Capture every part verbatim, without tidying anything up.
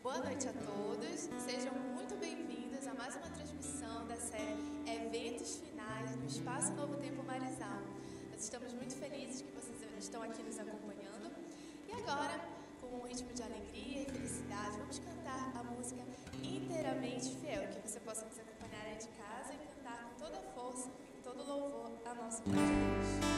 Boa noite a todos, sejam muito bem-vindos a mais uma transmissão da série Eventos Finais no Espaço Novo Tempo Marizal. Nós estamos muito felizes que vocês estão aqui nos acompanhando. E agora, com um ritmo de alegria e felicidade, vamos cantar a música Inteiramente Fiel, que você possa nos acompanhar aí de casa e cantar com toda a força, com todo louvor a nosso Pai de Deus.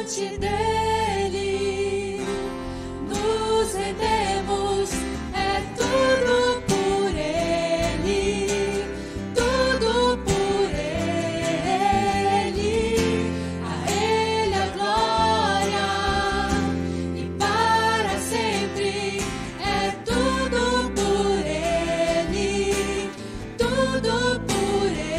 diante dele nos rendemos, é tudo por ele, tudo por ele, a ele a glória e para sempre, é tudo por ele, tudo por ele.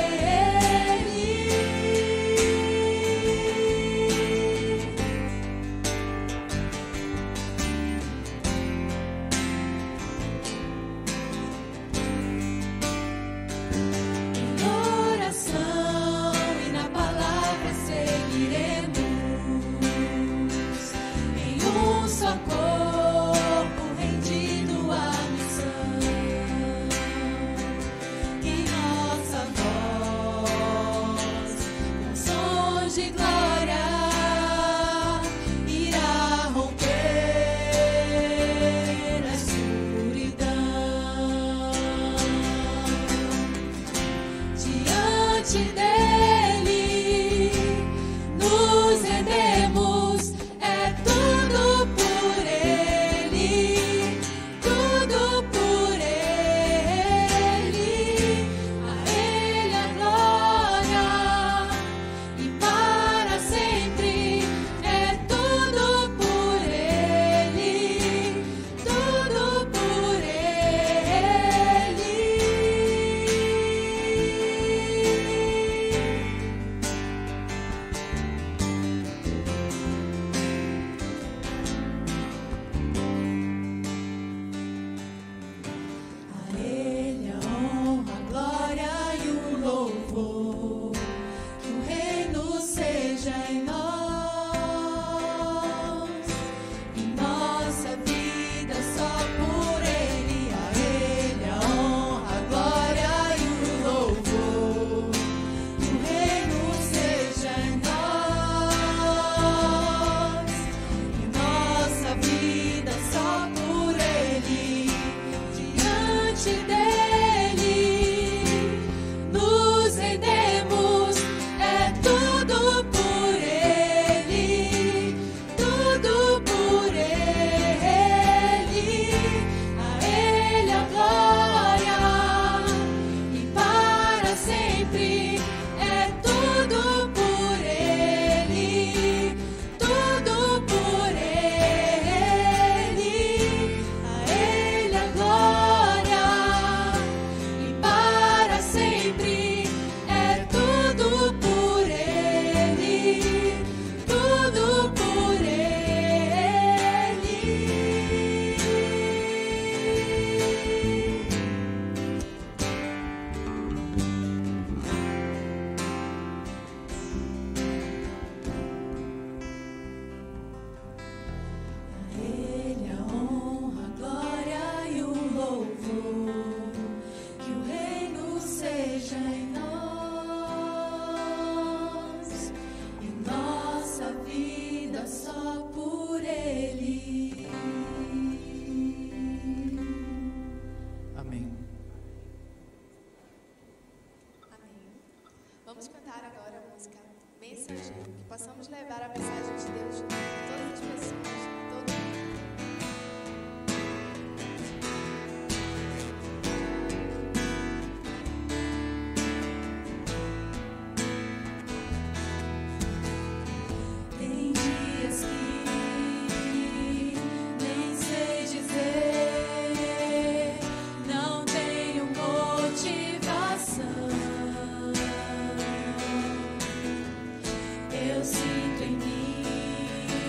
De glória irá romper a escuridão. Diante dele nos rendemos, é tudo por ele, tudo por ele, a ele a glória e para sempre, é tudo por ele, tudo por ele. A ele a honra, a glória e o louvor, que o reino seja em nós, e nossa vida só por ele. A ele a honra, a glória e o louvor, que o reino seja em nós, e nossa vida só por ele. Diante dele nos rendemos, é tudo por ele, tudo por ele, a ele a glória e para sempre, é tudo por ele, tudo por ele, a ele a glória e para sempre, é tudo por ele, tudo por ele. A ele a honra, a glória e o louvor, que o reino seja em nós, e nossa vida só por ele. Amém. Amém. Vamos cantar agora a música Mensageiro, que possamos levar a mensagem de Deus a todas as pessoas, a todo mundo. Tem dias que nem sei dizer, não tenho motivação. Eu sinto em mim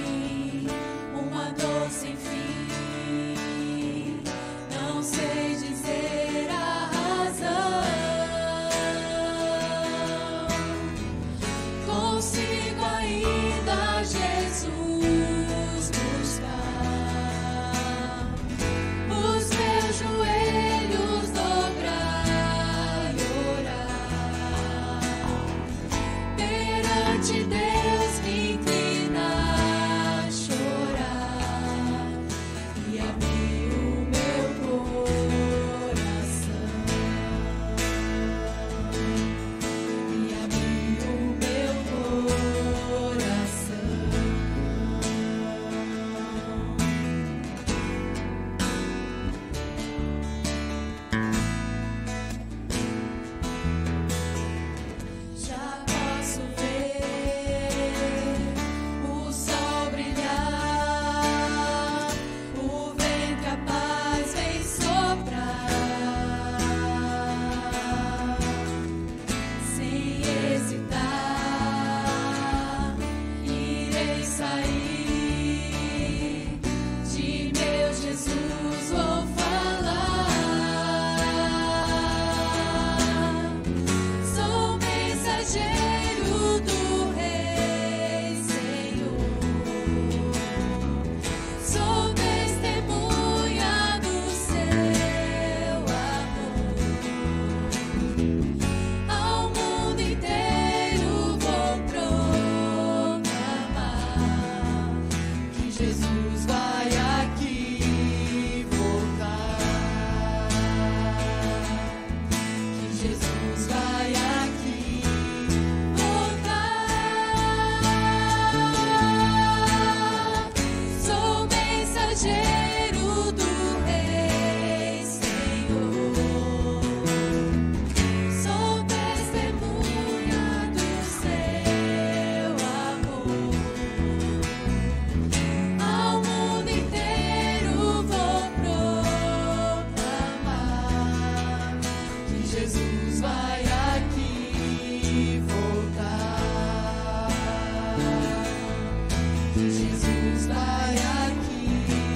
Jesus vai aqui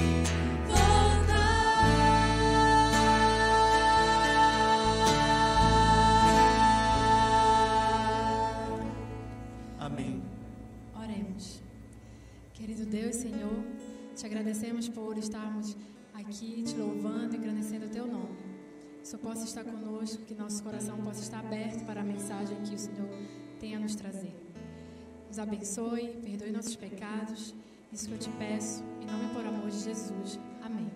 voltar. Amém. Oremos. Querido Deus, Senhor, te agradecemos por estarmos aqui te louvando e engrandecendo o teu nome. Que o Senhor possa estar conosco, que nosso coração possa estar aberto para a mensagem que o Senhor tem a nos trazer. Nos abençoe, perdoe nossos pecados. Isso que eu te peço, em nome e por amor de Jesus. Amém.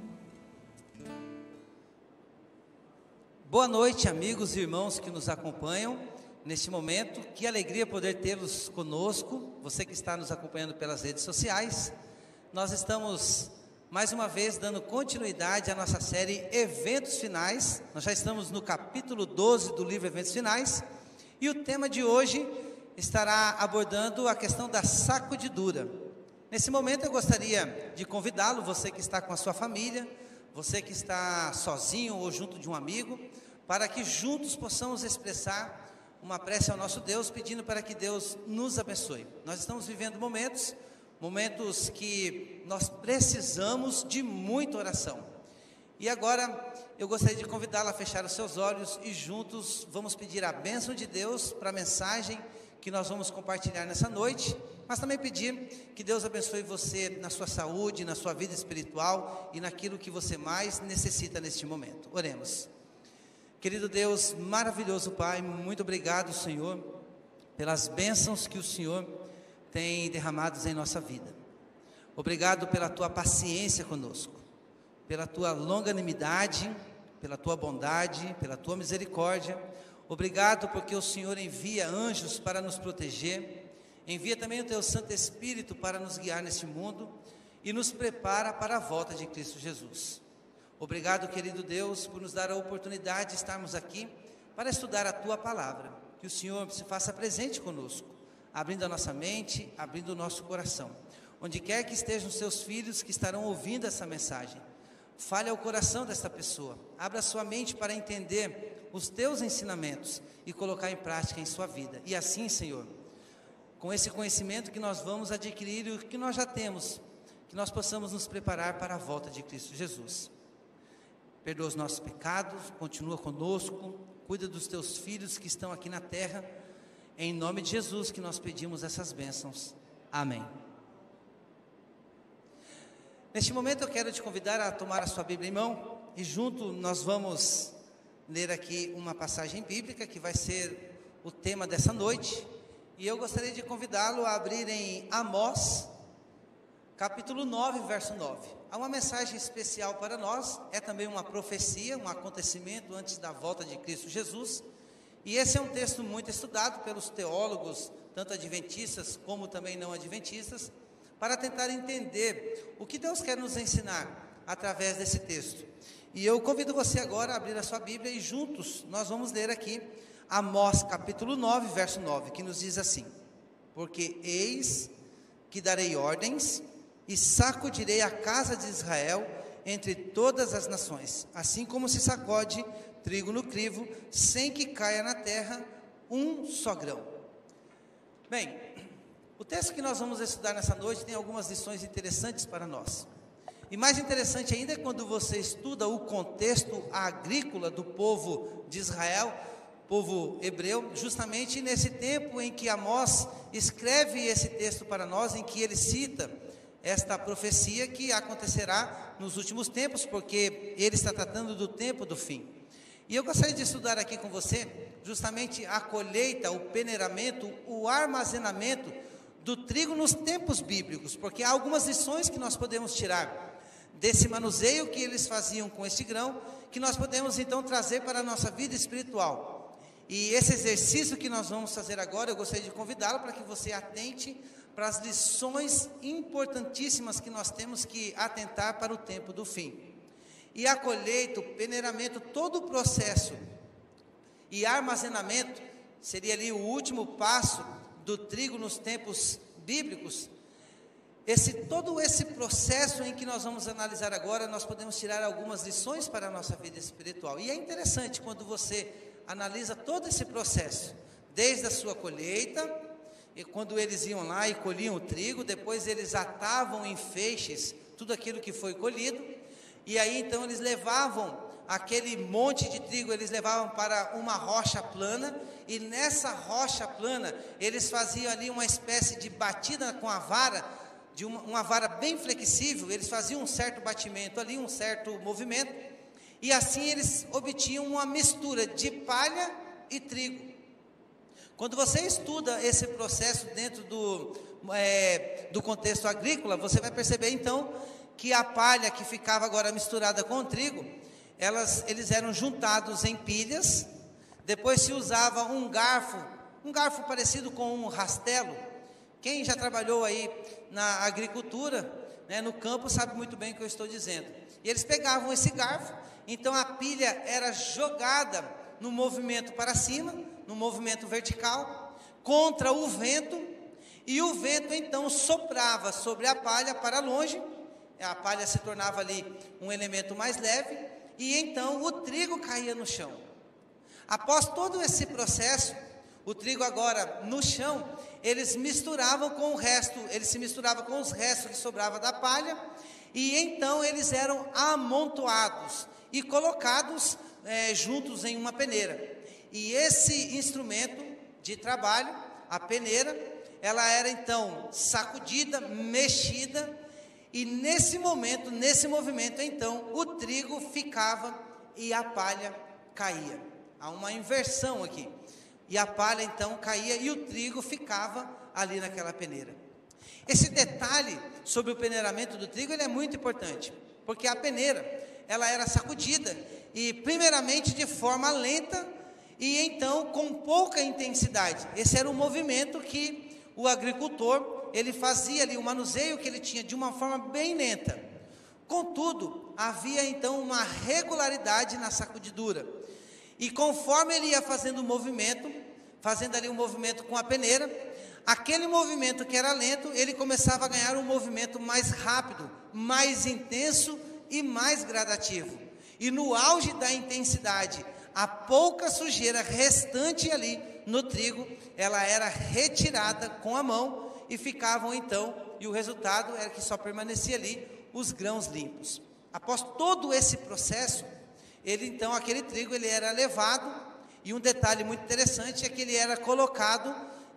Boa noite, amigos e irmãos que nos acompanham neste momento. Que alegria poder tê-los conosco, você que está nos acompanhando pelas redes sociais. Nós estamos, mais uma vez, dando continuidade à nossa série Eventos Finais. Nós já estamos no capítulo doze do livro Eventos Finais. E o tema de hoje estará abordando a questão da sacudidura. Nesse momento eu gostaria de convidá-lo, você que está com a sua família, você que está sozinho ou junto de um amigo, para que juntos possamos expressar uma prece ao nosso Deus, pedindo para que Deus nos abençoe. Nós estamos vivendo momentos, momentos que nós precisamos de muita oração. E agora eu gostaria de convidá-lo a fechar os seus olhos e juntos vamos pedir a bênção de Deus para a mensagem que nós vamos compartilhar nessa noite, mas também pedir que Deus abençoe você na sua saúde, na sua vida espiritual e naquilo que você mais necessita neste momento. Oremos. Querido Deus, maravilhoso Pai, muito obrigado, Senhor, pelas bênçãos que o Senhor tem derramadas em nossa vida. Obrigado pela Tua paciência conosco, pela Tua longanimidade, pela Tua bondade, pela Tua misericórdia. Obrigado porque o Senhor envia anjos para nos proteger, envia também o Teu Santo Espírito para nos guiar neste mundo e nos prepara para a volta de Cristo Jesus. Obrigado, querido Deus, por nos dar a oportunidade de estarmos aqui para estudar a Tua Palavra. Que o Senhor se faça presente conosco, abrindo a nossa mente, abrindo o nosso coração. Onde quer que estejam os Seus filhos que estarão ouvindo essa mensagem, fale ao coração desta pessoa, abra a sua mente para entender os Teus ensinamentos e colocar em prática em sua vida. E assim, Senhor, com esse conhecimento que nós vamos adquirir e o que nós já temos, que nós possamos nos preparar para a volta de Cristo Jesus. Perdoa os nossos pecados, continua conosco, cuida dos Teus filhos que estão aqui na terra. É em nome de Jesus que nós pedimos essas bênçãos. Amém. Neste momento eu quero te convidar a tomar a sua Bíblia em mão e junto nós vamos ler aqui uma passagem bíblica que vai ser o tema dessa noite. E eu gostaria de convidá-lo a abrir em Amós, capítulo nove, verso nove. Há uma mensagem especial para nós, é também uma profecia, um acontecimento antes da volta de Cristo Jesus. E esse é um texto muito estudado pelos teólogos, tanto adventistas como também não adventistas, para tentar entender o que Deus quer nos ensinar através desse texto. E eu convido você agora a abrir a sua Bíblia e juntos nós vamos ler aqui Amós capítulo nove, verso nove, que nos diz assim: porque eis que darei ordens e sacudirei a casa de Israel entre todas as nações, assim como se sacode trigo no crivo, sem que caia na terra um só grão. Bem, o texto que nós vamos estudar nessa noite tem algumas lições interessantes para nós. E mais interessante ainda é quando você estuda o contexto agrícola do povo de Israel, povo hebreu, justamente nesse tempo em que Amós escreve esse texto para nós, em que ele cita esta profecia que acontecerá nos últimos tempos, porque ele está tratando do tempo do fim. E eu gostaria de estudar aqui com você justamente a colheita, o peneiramento, o armazenamento do trigo nos tempos bíblicos, porque há algumas lições que nós podemos tirar desse manuseio que eles faziam com este grão, que nós podemos então trazer para a nossa vida espiritual. E esse exercício que nós vamos fazer agora, eu gostaria de convidá-lo para que você atente para as lições importantíssimas que nós temos que atentar para o tempo do fim. E a colheita, o peneiramento, todo o processo e armazenamento, seria ali o último passo do trigo nos tempos bíblicos. Esse, todo esse processo em que nós vamos analisar agora, nós podemos tirar algumas lições para a nossa vida espiritual. E é interessante quando você analisa todo esse processo, desde a sua colheita, e quando eles iam lá e colhiam o trigo, depois eles atavam em feixes tudo aquilo que foi colhido, e aí então eles levavam aquele monte de trigo, eles levavam para uma rocha plana, e nessa rocha plana, eles faziam ali uma espécie de batida com a vara, de uma, uma vara bem flexível, eles faziam um certo batimento ali, um certo movimento, e assim eles obtinham uma mistura de palha e trigo. Quando você estuda esse processo dentro do, é, do contexto agrícola, você vai perceber então, que a palha que ficava agora misturada com o trigo, Elas, eles eram juntados em pilhas, depois se usava um garfo, um garfo parecido com um rastelo. Quem já trabalhou aí na agricultura, né, no campo, sabe muito bem o que eu estou dizendo. E eles pegavam esse garfo, então a pilha era jogada no movimento para cima, no movimento vertical, contra o vento, e o vento então soprava sobre a palha para longe, a palha se tornava ali um elemento mais leve, e então o trigo caía no chão. Após todo esse processo, o trigo agora no chão, eles misturavam com o resto, ele se misturava com os restos que sobrava da palha, e então eles eram amontoados e colocados é, juntos em uma peneira. E esse instrumento de trabalho, a peneira, ela era então sacudida, mexida, e nesse momento, nesse movimento, então, o trigo ficava e a palha caía. Há uma inversão aqui. E a palha, então, caía e o trigo ficava ali naquela peneira. Esse detalhe sobre o peneiramento do trigo, ele é muito importante. Porque a peneira, ela era sacudida, e primeiramente de forma lenta, e então com pouca intensidade. Esse era o movimento que o agricultor ele fazia ali o manuseio que ele tinha de uma forma bem lenta. Contudo, havia então uma regularidade na sacudidura. E conforme ele ia fazendo o movimento, fazendo ali um movimento com a peneira, aquele movimento que era lento, ele começava a ganhar um movimento mais rápido, mais intenso e mais gradativo. E no auge da intensidade, a pouca sujeira restante ali no trigo, ela era retirada com a mão, e ficavam então, e o resultado era que só permanecia ali os grãos limpos. Após todo esse processo, ele então, aquele trigo, ele era levado, e um detalhe muito interessante é que ele era colocado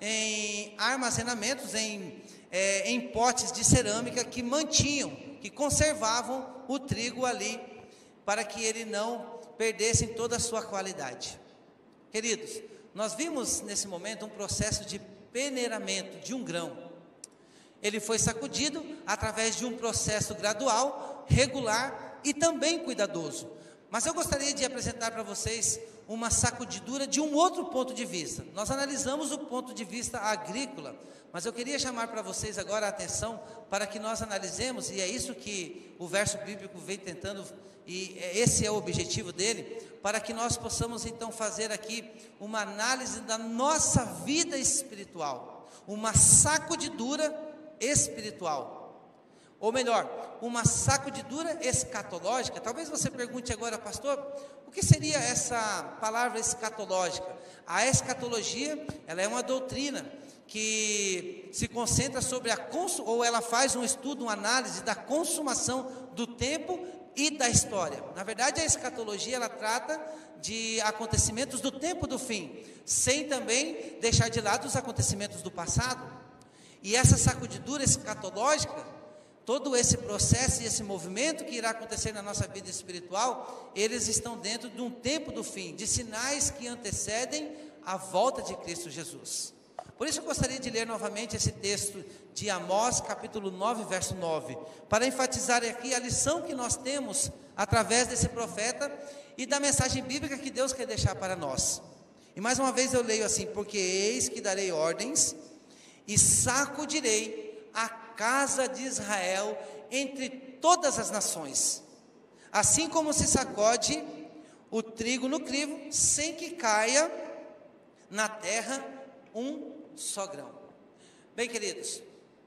em armazenamentos, em, é, em potes de cerâmica que mantinham, que conservavam o trigo ali, para que ele não perdesse toda a sua qualidade. Queridos, nós vimos nesse momento um processo de peneiramento de um grão. Ele foi sacudido através de um processo gradual, regular e também cuidadoso. Mas eu gostaria de apresentar para vocês uma sacudidura de um outro ponto de vista. Nós analisamos o ponto de vista agrícola, mas eu queria chamar para vocês agora a atenção para que nós analisemos, e é isso que o verso bíblico vem tentando, e esse é o objetivo dele, para que nós possamos então fazer aqui uma análise da nossa vida espiritual, uma sacudidura espiritual, ou melhor, uma sacudidura escatológica. Talvez você pergunte agora, pastor, o que seria essa palavra escatológica? A escatologia, ela é uma doutrina que se concentra sobre a cons- ou ela faz um estudo, uma análise da consumação do tempo e da história. Na verdade, a escatologia, ela trata de acontecimentos do tempo do fim, sem também deixar de lado os acontecimentos do passado. E essa sacudidura escatológica, todo esse processo e esse movimento que irá acontecer na nossa vida espiritual, eles estão dentro de um tempo do fim, de sinais que antecedem a volta de Cristo Jesus. Por isso eu gostaria de ler novamente esse texto de Amós, capítulo nove, verso nove, para enfatizar aqui a lição que nós temos através desse profeta e da mensagem bíblica que Deus quer deixar para nós. E mais uma vez eu leio assim: porque eis que darei ordens e sacudirei a casa de Israel entre todas as nações, assim como se sacode o trigo no crivo, sem que caia na terra um só grão. Bem, queridos,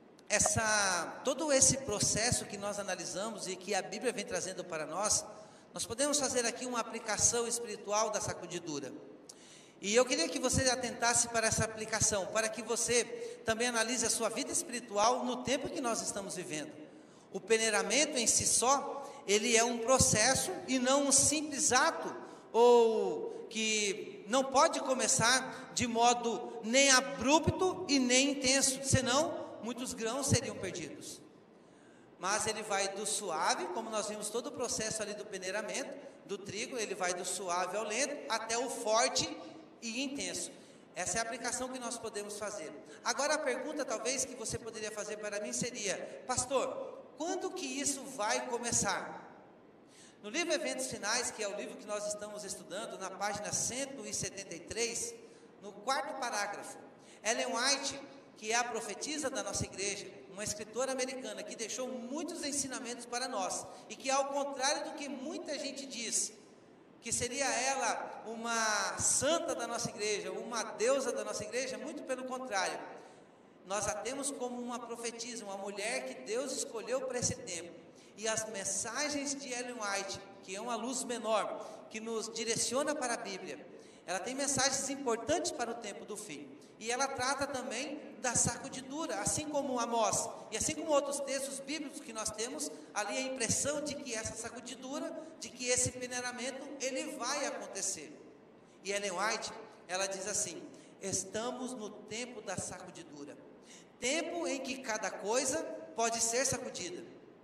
essa, todo esse processo que nós analisamos e que a Bíblia vem trazendo para nós, nós podemos fazer aqui uma aplicação espiritual da sacudidura. E eu queria que você atentasse para essa aplicação, para que você também analise a sua vida espiritual no tempo que nós estamos vivendo. O peneiramento em si só, ele é um processo e não um simples ato, ou que não pode começar de modo nem abrupto e nem intenso, senão muitos grãos seriam perdidos. Mas ele vai do suave, como nós vimos todo o processo ali do peneiramento, do trigo, ele vai do suave ao lento, até o forte e intenso. Essa é a aplicação que nós podemos fazer. Agora a pergunta talvez que você poderia fazer para mim seria: pastor, quando que isso vai começar? No livro Eventos Finais, que é o livro que nós estamos estudando, na página cento e setenta e três, no quarto parágrafo, Ellen White, que é a profetisa da nossa igreja, uma escritora americana que deixou muitos ensinamentos para nós, e que ao contrário do que muita gente diz, que seria ela uma santa da nossa igreja, uma deusa da nossa igreja, muito pelo contrário, nós a temos como uma profetisa, uma mulher que Deus escolheu para esse tempo. E as mensagens de Ellen White, que é uma luz menor, que nos direciona para a Bíblia, ela tem mensagens importantes para o tempo do fim. E ela trata também da sacudidura, assim como Amós, e assim como outros textos bíblicos que nós temos, ali a impressão de que essa sacudidura, de que esse peneiramento, ele vai acontecer. E Ellen White, ela diz assim: estamos no tempo da sacudidura, tempo em que cada coisa pode ser sacudida,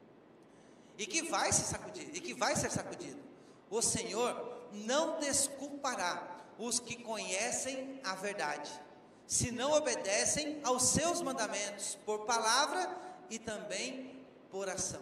e que vai se sacudir, e que vai ser sacudido. O Senhor não desculpará os que conhecem a verdade, se não obedecem aos seus mandamentos, por palavra e também por ação.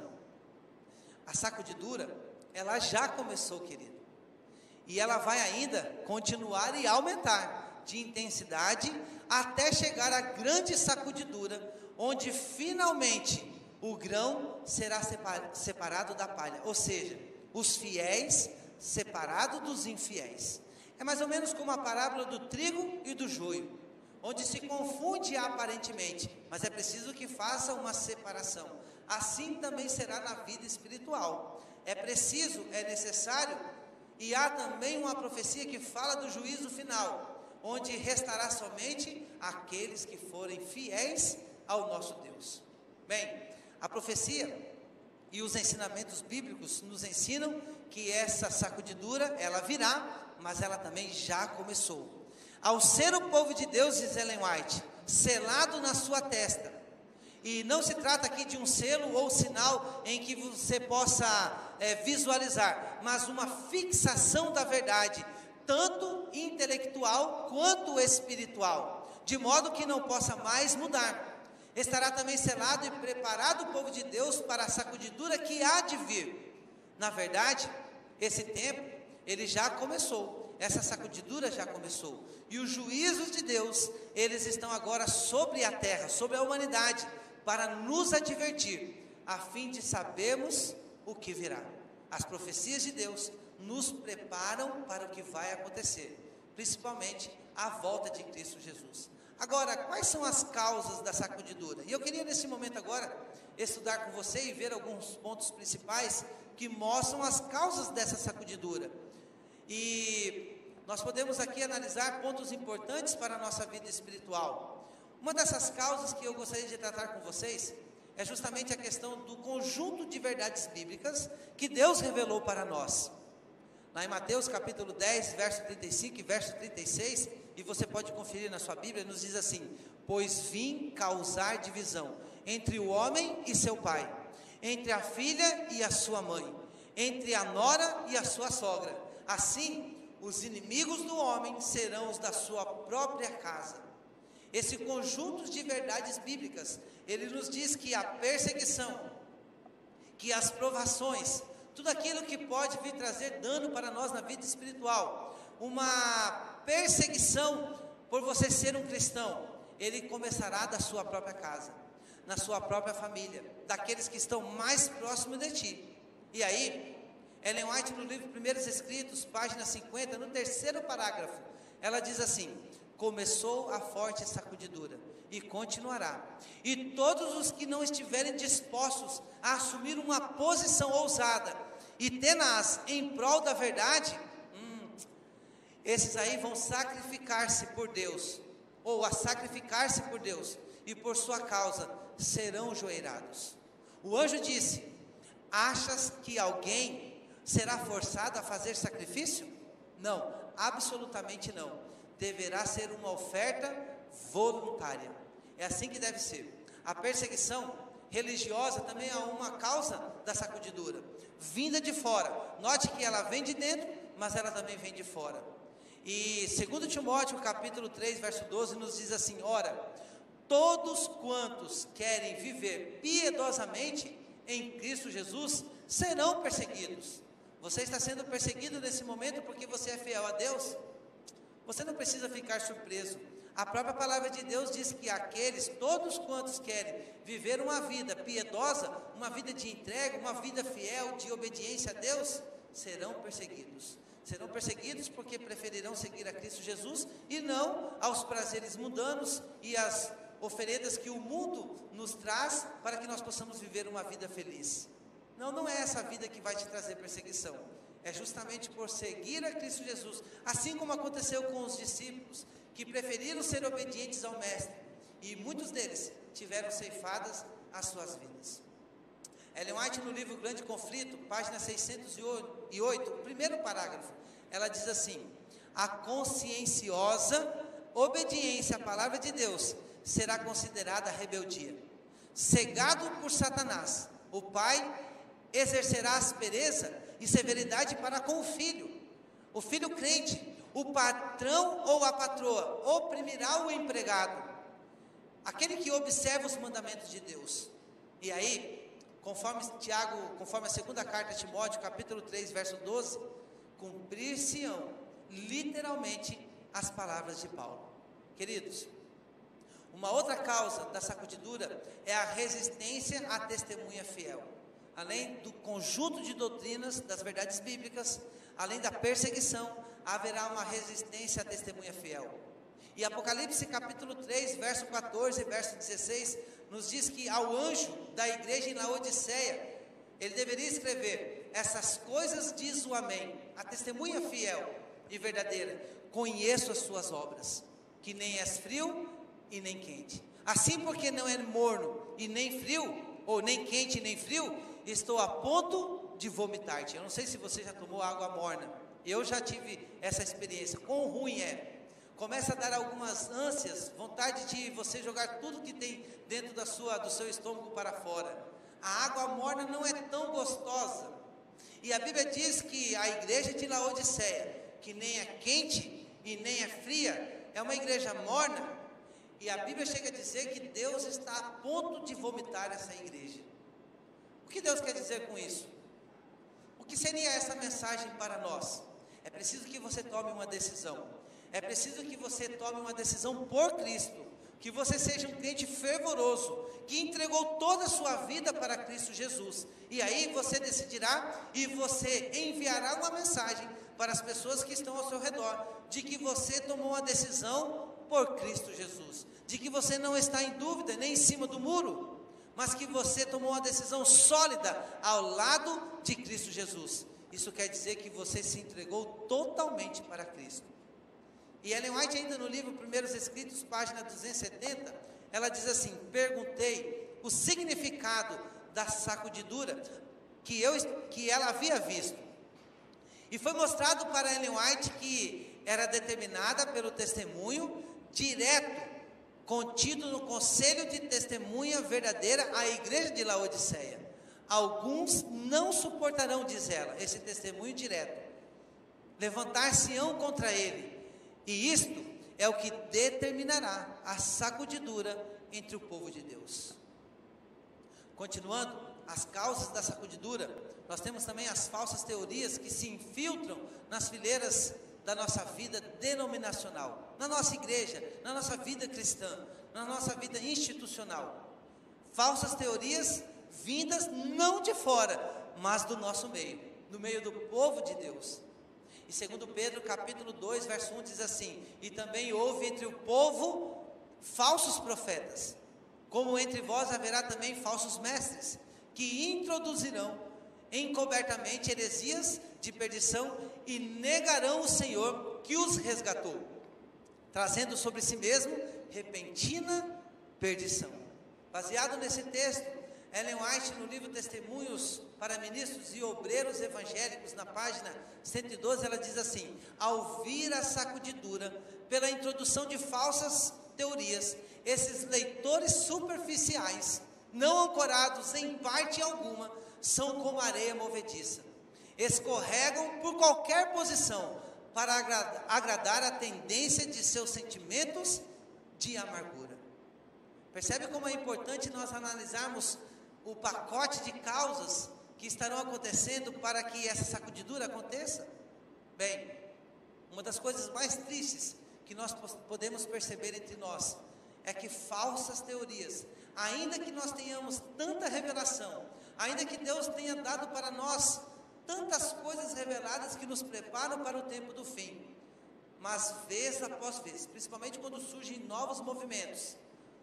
A sacudidura, ela já começou, querido, e ela vai ainda continuar e aumentar de intensidade, até chegar à grande sacudidura, onde finalmente o grão será separado da palha, ou seja, os fiéis separados dos infiéis. É mais ou menos como a parábola do trigo e do joio, onde se confunde aparentemente, mas é preciso que faça uma separação. Assim também será na vida espiritual. É preciso, é necessário, e há também uma profecia que fala do juízo final, onde restará somente aqueles que forem fiéis ao nosso Deus. Bem, a profecia e os ensinamentos bíblicos nos ensinam que essa sacudidura, ela virá, mas ela também já começou. Ao ser o povo de Deus, diz Ellen White, selado na sua testa, e não se trata aqui de um selo ou sinal em que você possa é, visualizar, mas uma fixação da verdade, tanto intelectual quanto espiritual, de modo que não possa mais mudar. Estará também selado e preparado o povo de Deus para a sacudidura que há de vir. Na verdade, esse tempo, ele já começou, essa sacudidura já começou, e os juízos de Deus, eles estão agora sobre a terra, sobre a humanidade, para nos advertir, a fim de sabermos o que virá. As profecias de Deus nos preparam para o que vai acontecer, principalmente a volta de Cristo Jesus. Agora, quais são as causas da sacudidura? E eu queria nesse momento agora estudar com você e ver alguns pontos principais que mostram as causas dessa sacudidura. E nós podemos aqui analisar pontos importantes para a nossa vida espiritual. Uma dessas causas que eu gostaria de tratar com vocês é justamente a questão do conjunto de verdades bíblicas que Deus revelou para nós. Lá em Mateus capítulo dez, verso trinta e cinco e verso trinta e seis, e você pode conferir na sua Bíblia, nos diz assim: pois vim causar divisão entre o homem e seu pai, entre a filha e a sua mãe, entre a nora e a sua sogra. Assim, os inimigos do homem serão os da sua própria casa. Esse conjunto de verdades bíblicas, ele nos diz que a perseguição, que as provações, tudo aquilo que pode vir trazer dano para nós na vida espiritual, uma perseguição por você ser um cristão, ele começará da sua própria casa, na sua própria família, daqueles que estão mais próximos de ti. E aí, Ellen White, no livro Primeiros Escritos, página cinquenta, no terceiro parágrafo, ela diz assim: começou a forte sacudidura e continuará, e todos os que não estiverem dispostos a assumir uma posição ousada e tenaz em prol da verdade, hum, esses aí vão sacrificar-se por Deus, ou a sacrificar-se por Deus, e por sua causa serão joelhados. O anjo disse: achas que alguém será forçado a fazer sacrifício? Não, absolutamente não. Deverá ser uma oferta voluntária. É assim que deve ser. A perseguição religiosa também é uma causa da sacudidura, vinda de fora. Note que ela vem de dentro, mas ela também vem de fora. E segundo Timóteo capítulo três, verso doze, nos diz assim: ora, todos quantos querem viver piedosamente em Cristo Jesus serão perseguidos. Você está sendo perseguido nesse momento porque você é fiel a Deus? Você não precisa ficar surpreso. A própria palavra de Deus diz que aqueles, todos quantos querem viver uma vida piedosa, uma vida de entrega, uma vida fiel, de obediência a Deus, serão perseguidos. Serão perseguidos porque preferirão seguir a Cristo Jesus e não aos prazeres mundanos e às oferendas que o mundo nos traz para que nós possamos viver uma vida feliz. Não, não é essa vida que vai te trazer perseguição. É justamente por seguir a Cristo Jesus, assim como aconteceu com os discípulos, que preferiram ser obedientes ao Mestre, e muitos deles tiveram ceifadas as suas vidas. Ellen White, no livro Grande Conflito, página seiscentos e oito, primeiro parágrafo, ela diz assim: a conscienciosa obediência à palavra de Deus será considerada rebeldia. Cegado por Satanás, o pai exercerá aspereza e severidade para com o filho. O filho crente, o patrão ou a patroa oprimirá o empregado, aquele que observa os mandamentos de Deus. E aí, conforme Tiago, conforme a segunda carta a Timóteo, capítulo três, verso doze, cumprir-se-ão literalmente as palavras de Paulo. Queridos, uma outra causa da sacudidura é a resistência à testemunha fiel. Além do conjunto de doutrinas das verdades bíblicas, além da perseguição, haverá uma resistência à testemunha fiel. E Apocalipse capítulo três, verso quatorze e verso dezesseis, nos diz que ao anjo da igreja em Laodiceia, ele deveria escrever: essas coisas diz o Amém, a testemunha fiel e verdadeira, conheço as suas obras, que nem és frio e nem quente. Assim, porque não é morno e nem frio, ou nem quente nem frio, estou a ponto de vomitar-te. Eu não sei se você já tomou água morna. Eu já tive essa experiência. Quão ruim é. Começa a dar algumas ânsias, vontade de você jogar tudo que tem dentro da sua, do seu estômago para fora. A água morna não é tão gostosa. E a Bíblia diz que a igreja de Laodiceia, que nem é quente e nem é fria, é uma igreja morna. E a Bíblia chega a dizer que Deus está a ponto de vomitar essa igreja. O que Deus quer dizer com isso? O que seria essa mensagem para nós? É preciso que você tome uma decisão. É preciso que você tome uma decisão por Cristo. Que você seja um crente fervoroso, que entregou toda a sua vida para Cristo Jesus. E aí você decidirá e você enviará uma mensagem para as pessoas que estão ao seu redor, de que você tomou uma decisão por Cristo Jesus. De que você não está em dúvida, nem em cima do muro, mas que você tomou uma decisão sólida ao lado de Cristo Jesus. Isso quer dizer que você se entregou totalmente para Cristo. E Ellen White, ainda no livro Primeiros Escritos, página duzentos e setenta, ela diz assim: perguntei o significado da sacudidura que, eu, que ela havia visto. E foi mostrado para Ellen White que era determinada pelo testemunho direto contido no conselho de testemunha verdadeira à igreja de Laodiceia. Alguns não suportarão, diz ela, esse testemunho direto. Levantar-se-ão contra ele. E isto é o que determinará a sacudidura entre o povo de Deus. Continuando, as causas da sacudidura, nós temos também as falsas teorias que se infiltram nas fileiras da nossa vida denominacional, na nossa igreja, na nossa vida cristã, na nossa vida institucional. Falsas teorias vindas não de fora, mas do nosso meio, no meio do povo de Deus. E segundo Pedro, capítulo dois, verso um, diz assim: e também houve entre o povo falsos profetas, como entre vós haverá também falsos mestres, que introduzirão encobertamente heresias de perdição e negarão o Senhor que os resgatou, trazendo sobre si mesmo repentina perdição. Baseado nesse texto, Ellen White, no livro Testemunhos para Ministros e Obreiros Evangélicos, na página cento e doze, ela diz assim: ao vir a sacudidura pela introdução de falsas teorias, esses leitores superficiais, não ancorados em parte alguma, são como areia movediça, escorregam por qualquer posição para agrada, agradar a tendência de seus sentimentos de amargura. Percebe como é importante nós analisarmos o pacote de causas que estarão acontecendo para que essa sacudidura aconteça? Bem, uma das coisas mais tristes que nós podemos perceber entre nós é que falsas teorias, ainda que nós tenhamos tanta revelação, ainda que Deus tenha dado para nós tantas coisas reveladas que nos preparam para o tempo do fim, mas vez após vez, principalmente quando surgem novos movimentos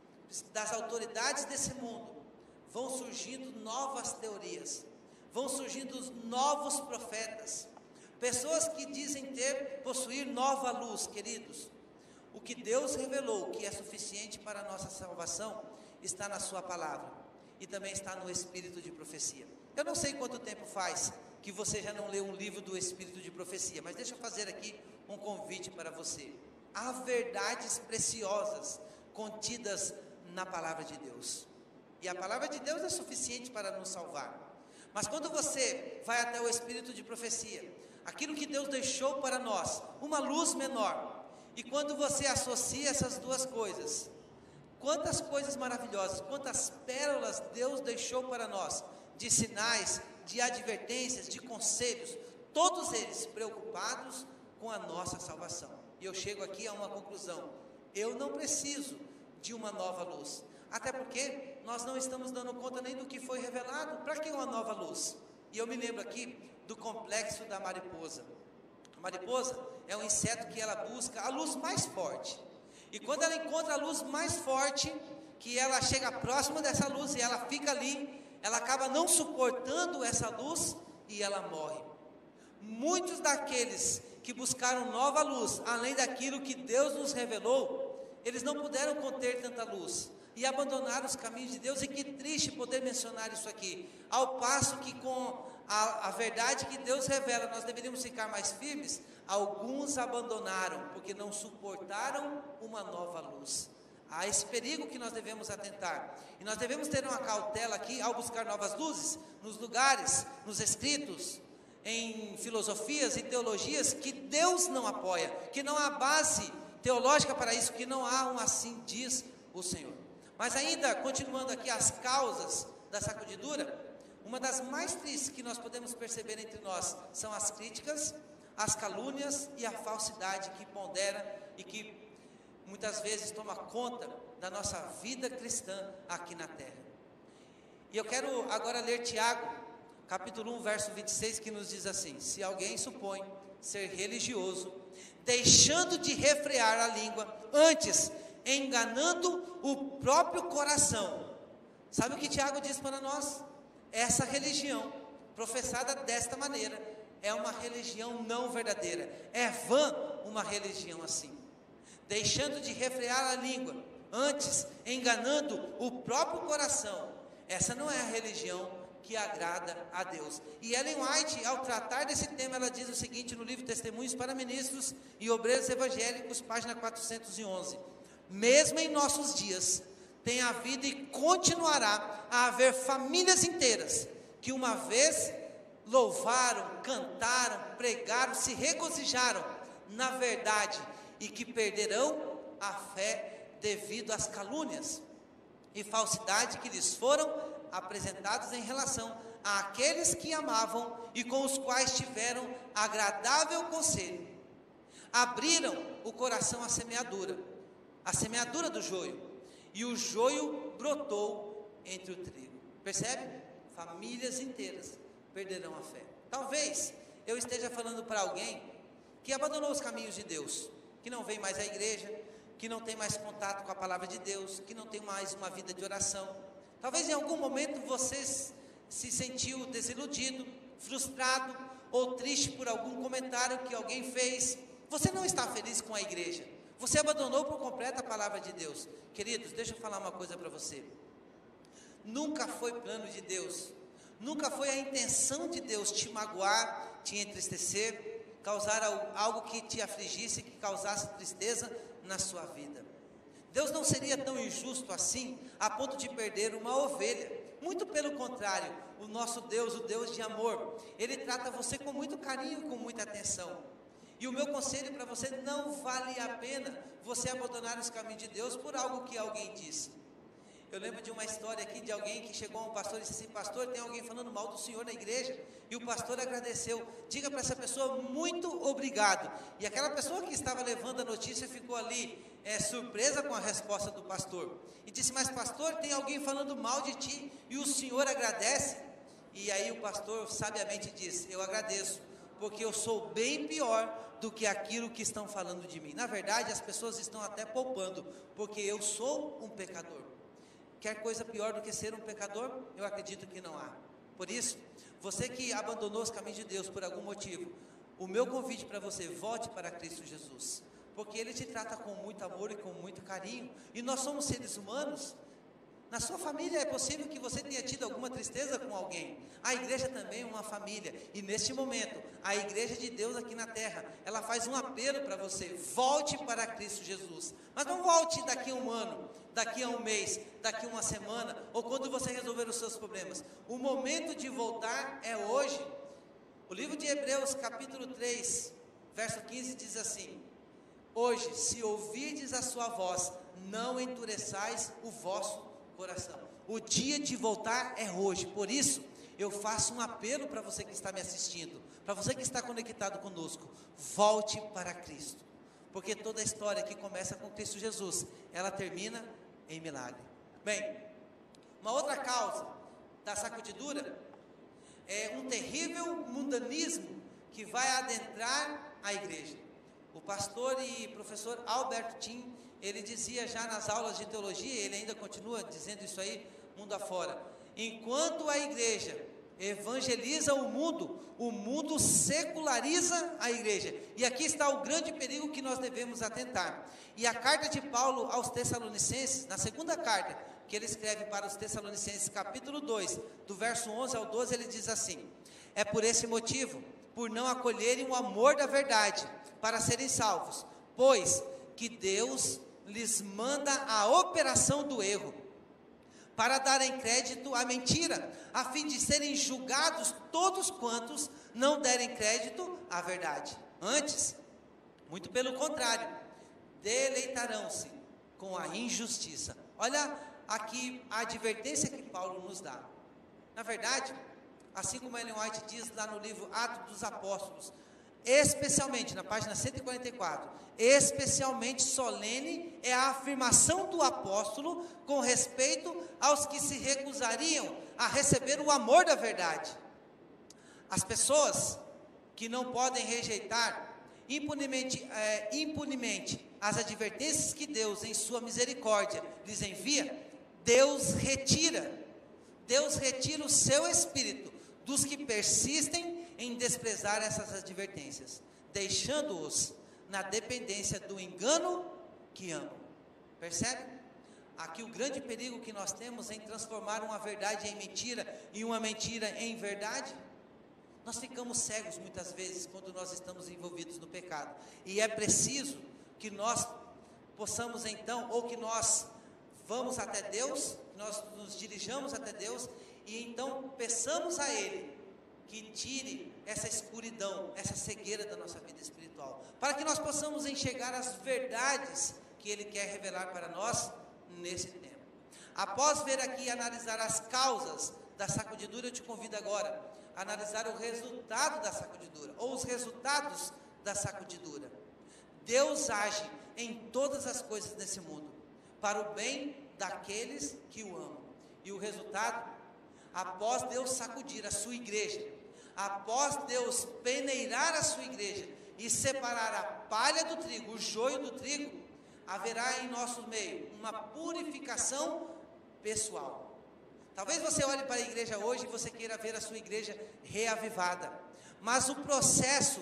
das autoridades desse mundo, vão surgindo novas teorias, vão surgindo novos profetas, pessoas que dizem ter, possuir nova luz. Queridos, o que Deus revelou que é suficiente para a nossa salvação está na sua palavra e também está no espírito de profecia. Eu não sei quanto tempo faz que você já não leu um livro do espírito de profecia, mas deixa eu fazer aqui um convite para você. Há verdades preciosas contidas na palavra de Deus, e a palavra de Deus é suficiente para nos salvar. Mas quando você vai até o espírito de profecia, aquilo que Deus deixou para nós, uma luz menor, e quando você associa essas duas coisas, quantas coisas maravilhosas, quantas pérolas Deus deixou para nós, de sinais, de advertências, de conselhos, todos eles preocupados com a nossa salvação. E eu chego aqui a uma conclusão: eu não preciso de uma nova luz, até porque nós não estamos dando conta nem do que foi revelado. Para que uma nova luz? E eu me lembro aqui do complexo da mariposa. A mariposa é um inseto que ela busca a luz mais forte, e quando ela encontra a luz mais forte, que ela chega próximo dessa luz e ela fica ali, ela acaba não suportando essa luz e ela morre. Muitos daqueles que buscaram nova luz, além daquilo que Deus nos revelou, eles não puderam conter tanta luz e abandonaram os caminhos de Deus. E que triste poder mencionar isso aqui, ao passo que com a, a verdade que Deus revela, nós deveríamos ficar mais firmes. Alguns abandonaram, porque não suportaram uma nova luz. Há esse perigo que nós devemos atentar, e nós devemos ter uma cautela aqui, ao buscar novas luzes, nos lugares, nos escritos, em filosofias e teologias, que Deus não apoia, que não há base teológica para isso, que não há um assim diz o Senhor. Mas ainda, continuando aqui as causas da sacudidura, uma das mais tristes que nós podemos perceber entre nós, são as críticas, as calúnias e a falsidade que pondera e que muitas vezes toma conta da nossa vida cristã aqui na terra. E eu quero agora ler Tiago, capítulo um, verso vinte e seis, que nos diz assim: se alguém supõe ser religioso, deixando de refrear a língua, antes enganando o próprio coração. Sabe o que Tiago diz para nós? Essa religião, professada desta maneira, é uma religião não verdadeira. É vã uma religião assim. Deixando de refrear a língua, antes enganando o próprio coração. Essa não é a religião que agrada a Deus. E Ellen White, ao tratar desse tema, ela diz o seguinte no livro Testemunhos para Ministros e Obreiros Evangélicos, página quatrocentos e onze: mesmo em nossos dias, tem havido e continuará a haver famílias inteiras que uma vez louvaram, cantaram, pregaram, se regozijaram na verdade, e que perderão a fé devido às calúnias e falsidade que lhes foram apresentados em relação àqueles que amavam e com os quais tiveram agradável conselho. Abriram o coração à semeadura, a semeadura do joio, e o joio brotou entre o trigo. Percebe? Famílias inteiras perderão a fé. Talvez eu esteja falando para alguém que abandonou os caminhos de Deus, que não vem mais à igreja, que não tem mais contato com a palavra de Deus, que não tem mais uma vida de oração. Talvez em algum momento você se sentiu desiludido, frustrado ou triste por algum comentário que alguém fez, Você não está feliz com a igreja. Você abandonou por completo a palavra de Deus. Queridos, deixa eu falar uma coisa para você. Nunca foi plano de Deus, nunca foi a intenção de Deus te magoar, te entristecer, causar algo que te afligisse, que causasse tristeza na sua vida. Deus não seria tão injusto assim, a ponto de perder uma ovelha. Muito pelo contrário, o nosso Deus, o Deus de amor, Ele trata você com muito carinho, com muita atenção. E o meu conselho para você: não vale a pena você abandonar os caminhos de Deus por algo que alguém disse. Eu lembro de uma história aqui de alguém que chegou a um pastor e disse assim: pastor, tem alguém falando mal do senhor na igreja. E o pastor agradeceu. Diga para essa pessoa muito obrigado. E aquela pessoa que estava levando a notícia ficou ali é, surpresa com a resposta do pastor. E disse: mas pastor, tem alguém falando mal de ti e o senhor agradece? E aí o pastor sabiamente disse: eu agradeço, porque eu sou bem pior do que aquilo que estão falando de mim. Na verdade, as pessoas estão até poupando, porque eu sou um pecador. Quer coisa pior do que ser um pecador? Eu acredito que não há. Por isso, você que abandonou os caminhos de Deus por algum motivo, o meu convite para você: volte para Cristo Jesus, porque Ele te trata com muito amor e com muito carinho, e nós somos seres humanos. Na sua família é possível que você tenha tido alguma tristeza com alguém. A igreja também é uma família, e neste momento, a igreja de Deus aqui na terra, ela faz um apelo para você: volte para Cristo Jesus. Mas não volte daqui a um ano, daqui a um mês, daqui a uma semana, ou quando você resolver os seus problemas. O momento de voltar é hoje. O livro de Hebreus, capítulo três, verso quinze, diz assim: hoje, se ouvirdes a sua voz, não endureçais o vosso coração. O dia de voltar é hoje. Por isso, eu faço um apelo para você que está me assistindo, para você que está conectado conosco: volte para Cristo, porque toda a história que começa com Cristo Jesus, ela termina em milagre. Bem, uma outra causa da sacudidura é um terrível mundanismo que vai adentrar a igreja. O pastor e professor Albert Tim, ele dizia já nas aulas de teologia, ele ainda continua dizendo isso aí mundo afora: enquanto a igreja evangeliza o mundo, o mundo seculariza a igreja. E aqui está o grande perigo que nós devemos atentar. E a carta de Paulo aos Tessalonicenses, na segunda carta que ele escreve para os Tessalonicenses, capítulo dois, do verso onze ao doze, ele diz assim: é por esse motivo, por não acolherem o amor da verdade, para serem salvos, pois que Deus lhes manda a operação do erro, para darem crédito à mentira, a fim de serem julgados todos quantos não derem crédito à verdade. Antes, muito pelo contrário, deleitarão-se com a injustiça. Olha aqui a advertência que Paulo nos dá. Na verdade, assim como Ellen White diz lá no livro Atos dos Apóstolos, especialmente na página cento e quarenta e quatro, especialmente solene é a afirmação do apóstolo com respeito aos que se recusariam a receber o amor da verdade. As pessoas que não podem rejeitar impunemente, é, impunemente as advertências que Deus, em sua misericórdia, lhes envia, Deus retira, Deus retira o seu espírito dos que persistem em desprezar essas advertências, deixando-os na dependência do engano que amam. Percebe? Aqui o grande perigo que nós temos em transformar uma verdade em mentira e uma mentira em verdade. Nós ficamos cegos muitas vezes quando nós estamos envolvidos no pecado, e é preciso que nós possamos então, ou que nós vamos até Deus, que nós nos dirijamos até Deus, e então peçamos a Ele que tire essa escuridão, essa cegueira da nossa vida espiritual, para que nós possamos enxergar as verdades que Ele quer revelar para nós nesse tempo. Após ver aqui e analisar as causas da sacudidura, eu te convido agora a analisar o resultado da sacudidura, ou os resultados da sacudidura. Deus age em todas as coisas nesse mundo, para o bem daqueles que o amam. E o resultado, após Deus sacudir a sua igreja, após Deus peneirar a sua igreja e separar a palha do trigo, o joio do trigo, haverá em nosso meio uma purificação pessoal. Talvez você olhe para a igreja hoje e você queira ver a sua igreja reavivada, mas o processo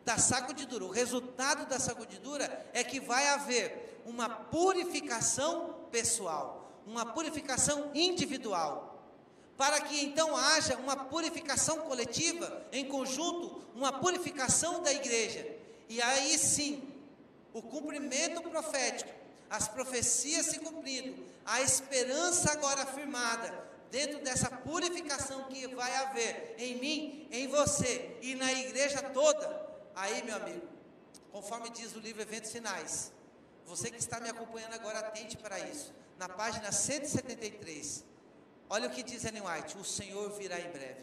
da sacudidura, o resultado da sacudidura é que vai haver uma purificação pessoal, uma purificação individual, para que então haja uma purificação coletiva, em conjunto, uma purificação da igreja, e aí sim, o cumprimento profético, as profecias se cumprindo, a esperança agora afirmada, dentro dessa purificação que vai haver em mim, em você e na igreja toda, aí meu amigo, conforme diz o livro Eventos Finais, você que está me acompanhando agora, atente para isso, na página cento e setenta e três, olha o que diz Ellen White: o Senhor virá em breve.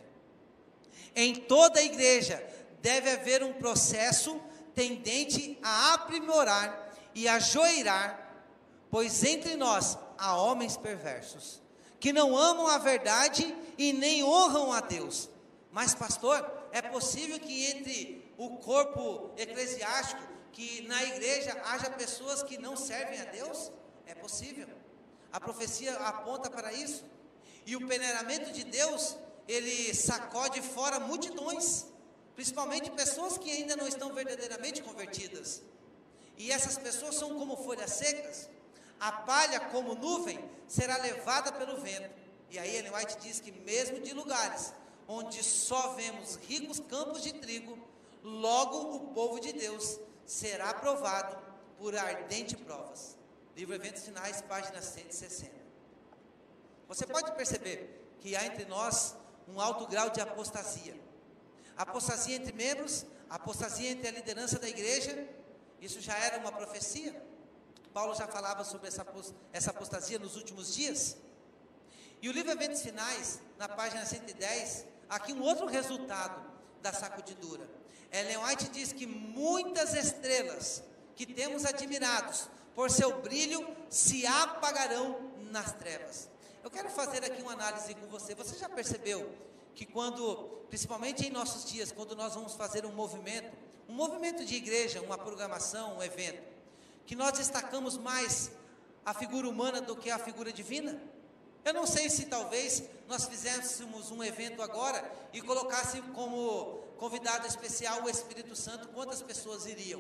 Em toda a igreja deve haver um processo tendente a aprimorar e a joirar, pois entre nós há homens perversos, que não amam a verdade e nem honram a Deus. Mas pastor, é possível que entre o corpo eclesiástico, que na igreja haja pessoas que não servem a Deus? É possível, a profecia aponta para isso, e o peneiramento de Deus, ele sacode fora multidões, principalmente pessoas que ainda não estão verdadeiramente convertidas, e essas pessoas são como folhas secas, a palha como nuvem será levada pelo vento. E aí Ellen White diz que mesmo de lugares onde só vemos ricos campos de trigo, logo o povo de Deus será aprovado por ardentes provas. Livro Eventos Finais, página cento e sessenta. Você pode perceber que há entre nós um alto grau de apostasia. Apostasia entre membros, apostasia entre a liderança da igreja. Isso já era uma profecia. Paulo já falava sobre essa, essa apostasia nos últimos dias. E o livro Eventos Finais, na página cento e dez, aqui um outro resultado da sacudidura. Ellen White diz que muitas estrelas que temos admirados por seu brilho se apagarão nas trevas. Eu quero fazer aqui uma análise com você. Você já percebeu que quando, principalmente em nossos dias, quando nós vamos fazer um movimento, um movimento de igreja, uma programação, um evento, que nós destacamos mais a figura humana do que a figura divina? Eu não sei se talvez nós fizéssemos um evento agora e colocássemos como convidado especial o Espírito Santo, quantas pessoas iriam?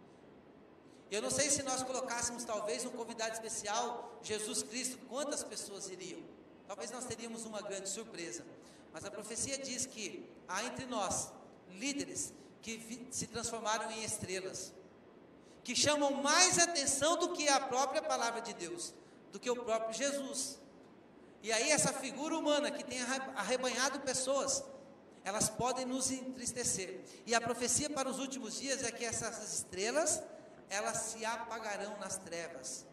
Eu não sei se nós colocássemos talvez um convidado especial, Jesus Cristo, quantas pessoas iriam? Talvez nós teríamos uma grande surpresa. Mas a profecia diz que há entre nós líderes que se transformaram em estrelas, que chamam mais atenção do que a própria palavra de Deus, do que o próprio Jesus. E aí essa figura humana que tem arrebanhado pessoas, elas podem nos entristecer. E a profecia para os últimos dias é que essas estrelas, elas se apagarão nas trevas.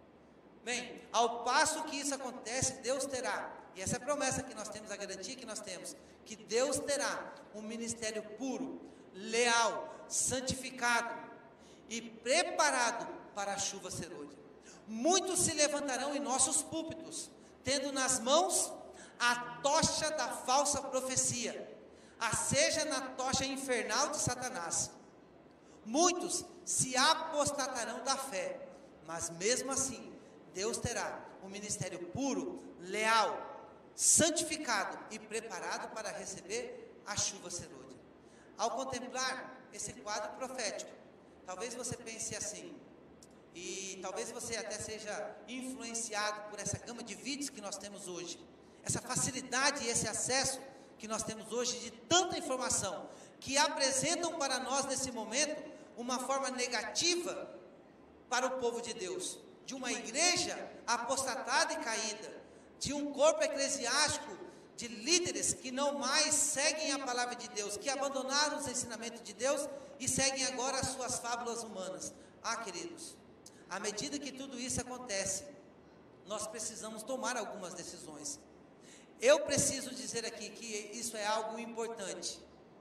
Bem, ao passo que isso acontece, Deus terá, e essa é a promessa que nós temos, a garantia que nós temos, que Deus terá um ministério puro, leal, santificado e preparado para a chuva serôdia. Muitos se levantarão em nossos púlpitos, tendo nas mãos a tocha da falsa profecia, a seja na tocha infernal de Satanás. Muitos se apostatarão da fé, mas mesmo assim, Deus terá um ministério puro, leal, santificado e preparado para receber a chuva serôdia. Ao contemplar esse quadro profético, talvez você pense assim, e talvez você até seja influenciado por essa gama de vídeos que nós temos hoje, essa facilidade e esse acesso que nós temos hoje de tanta informação, que apresentam para nós nesse momento uma forma negativa para o povo de Deus, de uma igreja apostatada e caída, de um corpo eclesiástico, de líderes que não mais seguem a palavra de Deus, que abandonaram os ensinamentos de Deus e seguem agora as suas fábulas humanas. Ah, queridos, à medida que tudo isso acontece, nós precisamos tomar algumas decisões. Eu preciso dizer aqui que isso é algo importante.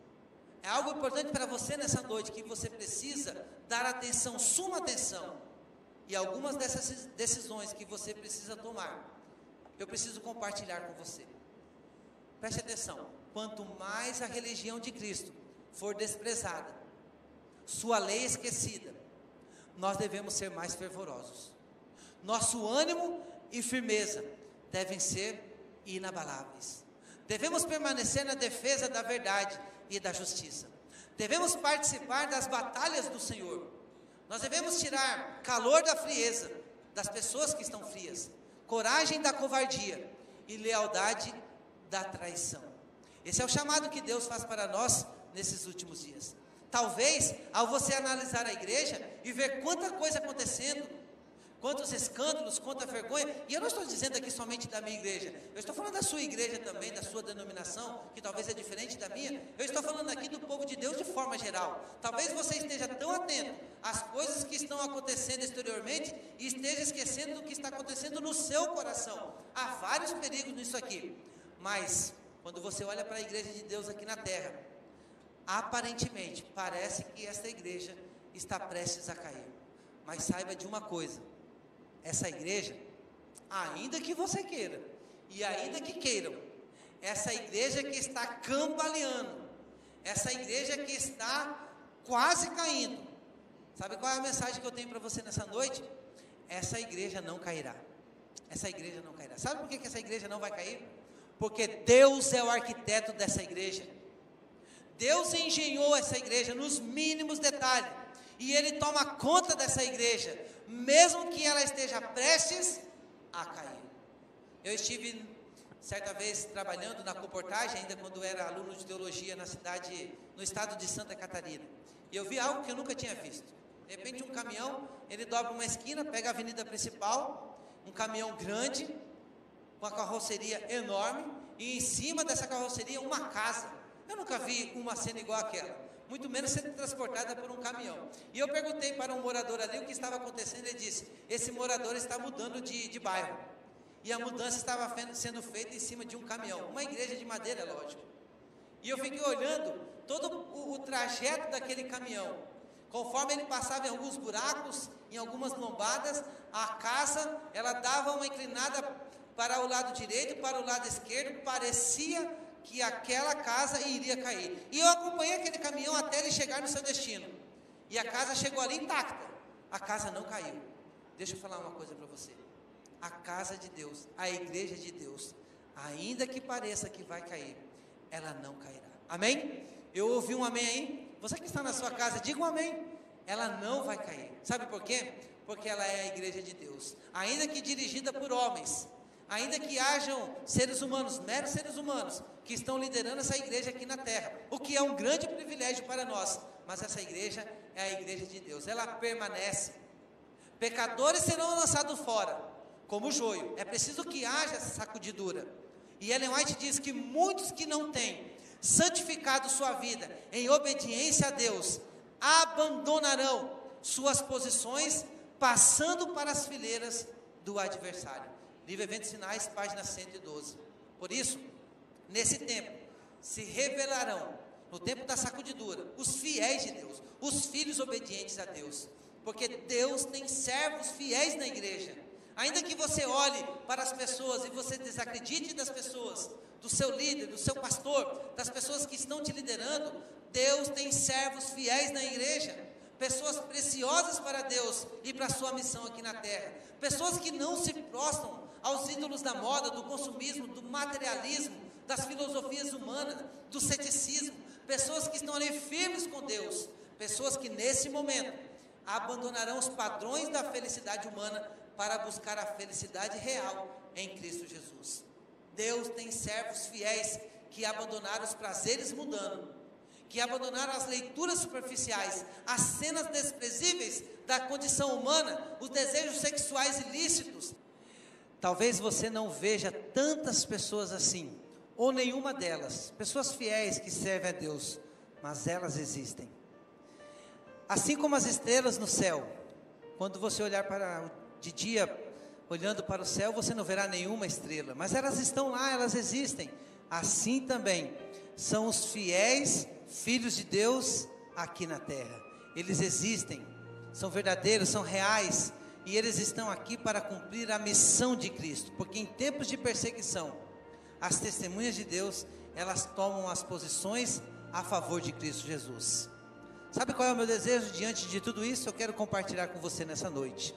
É algo importante para você nessa noite, que você precisa dar atenção, suma atenção. E algumas dessas decisões que você precisa tomar, eu preciso compartilhar com você. Preste atenção, quanto mais a religião de Cristo for desprezada, sua lei esquecida, nós devemos ser mais fervorosos. Nosso ânimo e firmeza devem ser inabaláveis. Devemos permanecer na defesa da verdade e da justiça. Devemos participar das batalhas do Senhor. Nós devemos tirar calor da frieza, das pessoas que estão frias, coragem da covardia e lealdade da traição. Esse é o chamado que Deus faz para nós nesses últimos dias. Talvez, ao você analisar a igreja e ver quanta coisa acontecendo, quantos escândalos, quanta vergonha, e eu não estou dizendo aqui somente da minha igreja, eu estou falando da sua igreja também, da sua denominação, que talvez é diferente da minha, eu estou falando aqui do povo de Deus de forma geral. Talvez você esteja tão atento às coisas que estão acontecendo exteriormente e esteja esquecendo do que está acontecendo no seu coração. Há vários perigos nisso aqui, mas quando você olha para a igreja de Deus aqui na terra, aparentemente parece que esta igreja está prestes a cair, mas saiba de uma coisa: essa igreja, ainda que você queira, e ainda que queiram, essa igreja que está cambaleando, essa igreja que está quase caindo, sabe qual é a mensagem que eu tenho para você nessa noite? Essa igreja não cairá, essa igreja não cairá. Sabe por que que essa igreja não vai cair? Porque Deus é o arquiteto dessa igreja, Deus engenhou essa igreja nos mínimos detalhes, e Ele toma conta dessa igreja, mesmo que ela esteja prestes a cair. Eu estive certa vez trabalhando na comportagem, ainda quando era aluno de teologia na cidade, no estado de Santa Catarina, e eu vi algo que eu nunca tinha visto. De repente um caminhão, ele dobra uma esquina, pega a avenida principal, um caminhão grande, com a carroceria enorme, e em cima dessa carroceria uma casa. Eu nunca vi uma cena igual àquela, muito menos sendo transportada por um caminhão. E eu perguntei para um morador ali o que estava acontecendo. Ele disse: esse morador está mudando de, de bairro, e a mudança estava sendo feita em cima de um caminhão, uma igreja de madeira, lógico. E eu fiquei olhando todo o, o trajeto daquele caminhão, conforme ele passava em alguns buracos, em algumas lombadas, a casa, ela dava uma inclinada para o lado direito, para o lado esquerdo, parecia que aquela casa iria cair. E eu acompanhei aquele caminhão até ele chegar no seu destino, e a casa chegou ali intacta, a casa não caiu. Deixa eu falar uma coisa para você: a casa de Deus, a igreja de Deus, ainda que pareça que vai cair, ela não cairá. Amém? Eu ouvi um amém aí? Você que está na sua casa, diga um amém. Ela não vai cair. Sabe por quê? Porque ela é a igreja de Deus, ainda que dirigida por homens, ainda que hajam seres humanos, meros seres humanos, que estão liderando essa igreja aqui na terra, o que é um grande privilégio para nós, mas essa igreja é a igreja de Deus, ela permanece. Pecadores serão lançados fora, como o joio. É preciso que haja essa sacudidura. E Ellen White diz que muitos que não têm santificado sua vida em obediência a Deus, abandonarão suas posições, passando para as fileiras do adversário. Livro Eventos Finais, página cento e doze. Por isso, nesse tempo, se revelarão, no tempo da sacudidura, os fiéis de Deus, os filhos obedientes a Deus, porque Deus tem servos fiéis na igreja. Ainda que você olhe para as pessoas e você desacredite das pessoas, do seu líder, do seu pastor, das pessoas que estão te liderando, Deus tem servos fiéis na igreja, pessoas preciosas para Deus e para a sua missão aqui na terra, pessoas que não se prostram aos ídolos da moda, do consumismo, do materialismo, das filosofias humanas, do ceticismo, pessoas que estão ali firmes com Deus, pessoas que nesse momento abandonarão os padrões da felicidade humana para buscar a felicidade real em Cristo Jesus. Deus tem servos fiéis que abandonaram os prazeres mundanos, que abandonaram as leituras superficiais, as cenas desprezíveis da condição humana, os desejos sexuais ilícitos. Talvez você não veja tantas pessoas assim, ou nenhuma delas, pessoas fiéis que servem a Deus, mas elas existem. Assim como as estrelas no céu, quando você olhar para de dia, olhando para o céu, você não verá nenhuma estrela, mas elas estão lá, elas existem. Assim também são os fiéis filhos de Deus aqui na terra. Eles existem, são verdadeiros, são reais, e eles estão aqui para cumprir a missão de Cristo, porque em tempos de perseguição, as testemunhas de Deus, elas tomam as posições a favor de Cristo Jesus. Sabe qual é o meu desejo diante de tudo isso? Eu quero compartilhar com você nessa noite,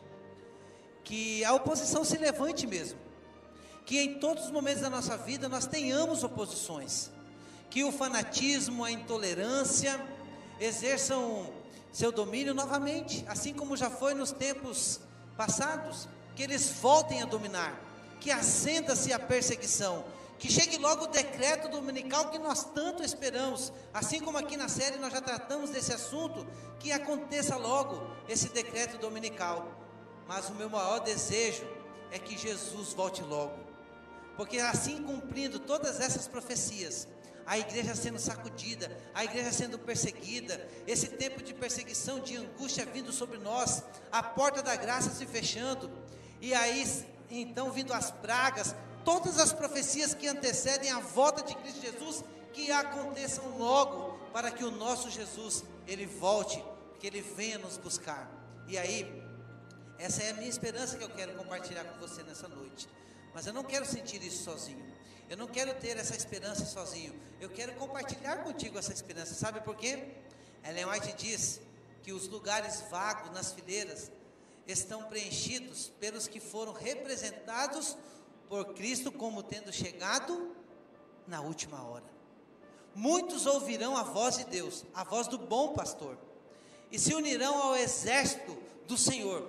que a oposição se levante mesmo, que em todos os momentos da nossa vida nós tenhamos oposições, que o fanatismo, a intolerância, exerçam seu domínio novamente, assim como já foi nos tempos passados, que eles voltem a dominar, que acenda-se a perseguição, que chegue logo o decreto dominical que nós tanto esperamos, assim como aqui na série nós já tratamos desse assunto, que aconteça logo esse decreto dominical. Mas o meu maior desejo é que Jesus volte logo, porque assim cumprindo todas essas profecias, a igreja sendo sacudida, a igreja sendo perseguida, esse tempo de perseguição, de angústia vindo sobre nós, a porta da graça se fechando, e aí então vindo as pragas, todas as profecias que antecedem a volta de Cristo Jesus, que aconteçam logo, para que o nosso Jesus, ele volte, que ele venha nos buscar. E aí, essa é a minha esperança que eu quero compartilhar com você nessa noite. Mas eu não quero sentir isso sozinho, eu não quero ter essa esperança sozinho, eu quero compartilhar contigo essa esperança. Sabe por quê? Ellen White diz que os lugares vagos nas fileiras estão preenchidos pelos que foram representados por Cristo como tendo chegado na última hora. Muitos ouvirão a voz de Deus, a voz do bom pastor, e se unirão ao exército do Senhor.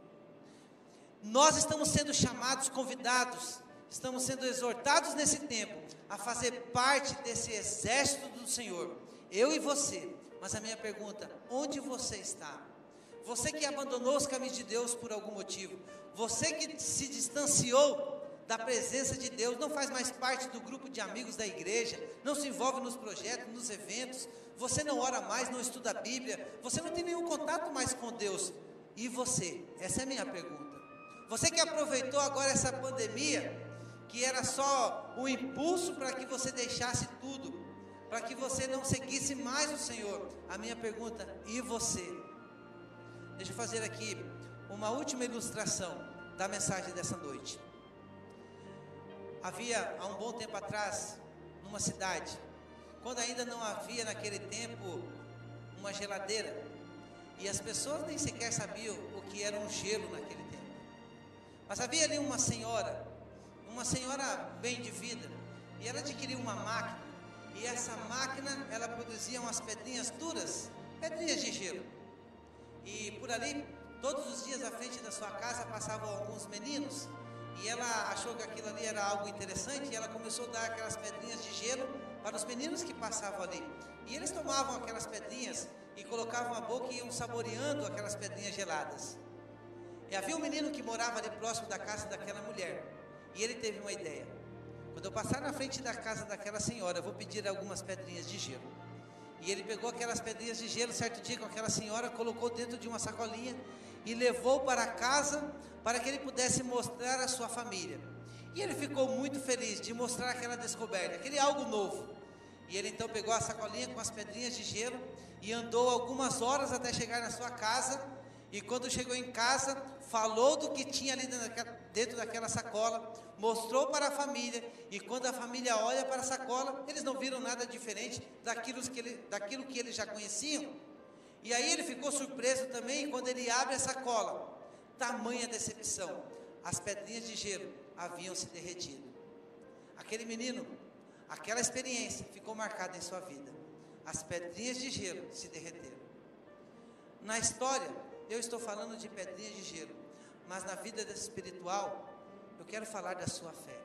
Nós estamos sendo chamados, convidados, estamos sendo exortados nesse tempo a fazer parte desse exército do Senhor, eu e você. Mas a minha pergunta, onde você está? Você que abandonou os caminhos de Deus por algum motivo, você que se distanciou da presença de Deus, não faz mais parte do grupo de amigos da igreja, não se envolve nos projetos, nos eventos, você não ora mais, não estuda a Bíblia, você não tem nenhum contato mais com Deus. E você? Essa é a minha pergunta. Você que aproveitou agora essa pandemia, que era só um impulso para que você deixasse tudo, para que você não seguisse mais o Senhor. A minha pergunta, e você? Deixa eu fazer aqui uma última ilustração da mensagem dessa noite. Havia, há um bom tempo atrás, numa cidade, quando ainda não havia naquele tempo uma geladeira, e as pessoas nem sequer sabiam o que era um gelo naquele tempo, mas havia ali uma senhora, uma senhora bem de vida, e ela adquiriu uma máquina, e essa máquina, ela produzia umas pedrinhas duras, pedrinhas de gelo, e por ali, todos os dias à frente da sua casa passavam alguns meninos, e ela achou que aquilo ali era algo interessante, e ela começou a dar aquelas pedrinhas de gelo para os meninos que passavam ali, e eles tomavam aquelas pedrinhas, e colocavam a boca e iam saboreando aquelas pedrinhas geladas. E havia um menino que morava ali próximo da casa daquela mulher, e ele teve uma ideia: quando eu passar na frente da casa daquela senhora, eu vou pedir algumas pedrinhas de gelo. E ele pegou aquelas pedrinhas de gelo, certo dia, com aquela senhora, colocou dentro de uma sacolinha, e levou para casa, para que ele pudesse mostrar à sua família. E ele ficou muito feliz de mostrar aquela descoberta, aquele algo novo. E ele então pegou a sacolinha com as pedrinhas de gelo, e andou algumas horas até chegar na sua casa, e quando chegou em casa, falou do que tinha ali dentro daquela sacola, mostrou para a família, e quando a família olha para a sacola, eles não viram nada diferente daquilo que, ele, daquilo que eles já conheciam. E aí ele ficou surpreso também, quando ele abre a sacola, tamanha decepção, as pedrinhas de gelo haviam se derretido. Aquele menino, aquela experiência ficou marcada em sua vida. As pedrinhas de gelo se derreteram. Na história, eu estou falando de pedrinhas de gelo, mas na vida espiritual, eu quero falar da sua fé.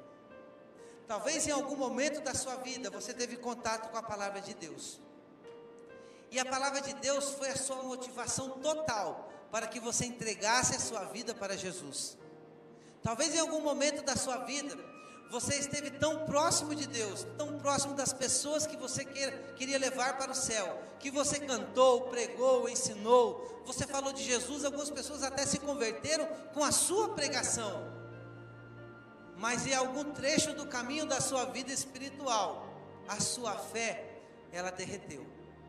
Talvez em algum momento da sua vida, você teve contato com a palavra de Deus, e a palavra de Deus foi a sua motivação total, para que você entregasse a sua vida para Jesus. Talvez em algum momento da sua vida, você esteve tão próximo de Deus, tão próximo das pessoas que você queira, queria levar para o céu, que você cantou, pregou, ensinou, você falou de Jesus, algumas pessoas até se converteram com a sua pregação, mas em algum trecho do caminho da sua vida espiritual, a sua fé, ela derreteu,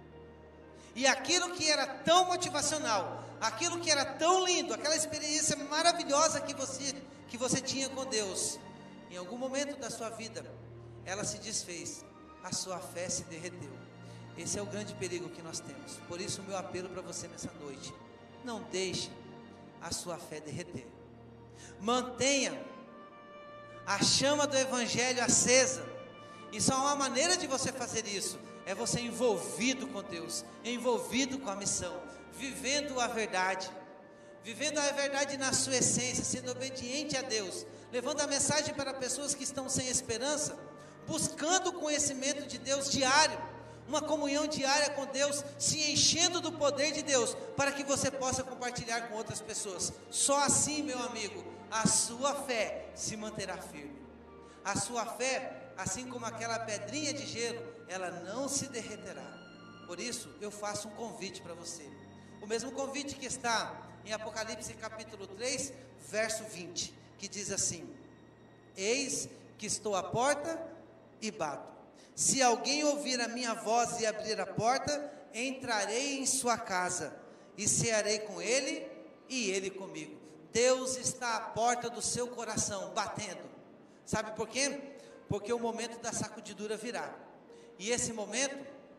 e aquilo que era tão motivacional, aquilo que era tão lindo, aquela experiência maravilhosa que você, que você tinha com Deus, em algum momento da sua vida, ela se desfez, a sua fé se derreteu. Esse é o grande perigo que nós temos. Por isso o meu apelo para você nessa noite: não deixe a sua fé derreter. Mantenha a chama do Evangelho acesa, E só há uma maneira de você fazer isso, é você envolvido com Deus, envolvido com a missão, vivendo a verdade, vivendo a verdade na sua essência, sendo obediente a Deus, levando a mensagem para pessoas que estão sem esperança, buscando o conhecimento de Deus diário, uma comunhão diária com Deus, se enchendo do poder de Deus, para que você possa compartilhar com outras pessoas. Só assim, meu amigo, a sua fé se manterá firme. A sua fé, assim como aquela pedrinha de gelo, ela não se derreterá. Por isso, eu faço um convite para você. O mesmo convite que está em Apocalipse capítulo três, verso vinte, que diz assim: eis que estou à porta e bato. Se alguém ouvir a minha voz e abrir a porta, entrarei em sua casa e cearei com ele e ele comigo. Deus está à porta do seu coração, batendo. Sabe por quê? Porque o momento da sacudidura virá. E esse momento,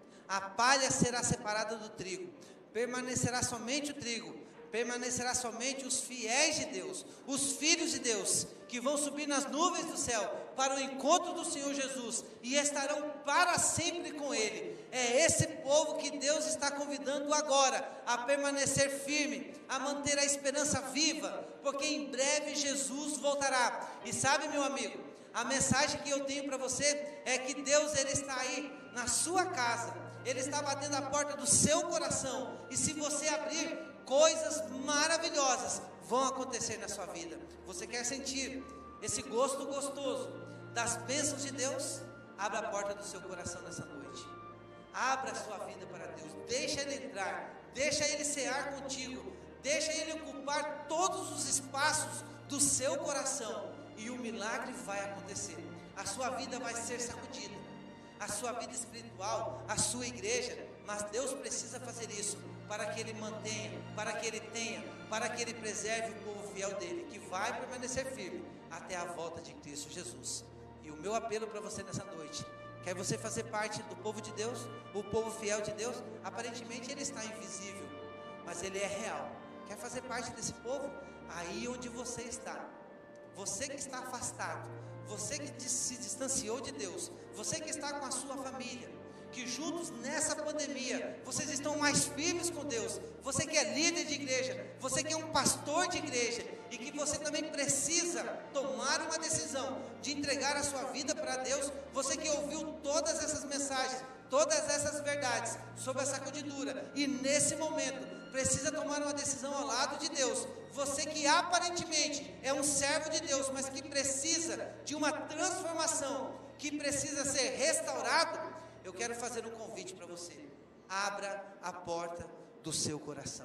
a palha será separada do trigo. Permanecerá somente o trigo. Permanecerá somente os fiéis de Deus, os filhos de Deus, que vão subir nas nuvens do céu para o encontro do Senhor Jesus e estarão para sempre com Ele. É esse povo que Deus está convidando agora a permanecer firme, a manter a esperança viva, porque em breve Jesus voltará. E sabe, meu amigo, a mensagem que eu tenho para você é que Deus, Ele está aí na sua casa, Ele está batendo a porta do seu coração, e se você abrir, coisas maravilhosas vão acontecer na sua vida. Você quer sentir esse gosto gostoso das bênçãos de Deus? Abra a porta do seu coração nessa noite. Abra a sua vida para Deus. Deixa Ele entrar. Deixa Ele cear contigo. Deixa Ele ocupar todos os espaços do seu coração. E o milagre vai acontecer. A sua vida vai ser sacudida. A sua vida espiritual, a sua igreja. Mas Deus precisa fazer isso para que Ele mantenha, para que Ele tenha, para que Ele preserve o povo fiel dEle, que vai permanecer firme até a volta de Cristo Jesus. E o meu apelo para você nessa noite: quer você fazer parte do povo de Deus, o povo fiel de Deus? Aparentemente Ele está invisível, mas Ele é real. Quer fazer parte desse povo? Aí onde você está, você que está afastado, você que se distanciou de Deus, você que está com a sua família, que juntos nessa pandemia, vocês estão mais firmes com Deus, você que é líder de igreja, você que é um pastor de igreja, e que você também precisa tomar uma decisão de entregar a sua vida para Deus, você que ouviu todas essas mensagens, todas essas verdades sobre a sacudidura, e nesse momento precisa tomar uma decisão ao lado de Deus, você que aparentemente é um servo de Deus, mas que precisa de uma transformação, que precisa ser restaurado, eu quero fazer um convite para você: abra a porta do seu coração.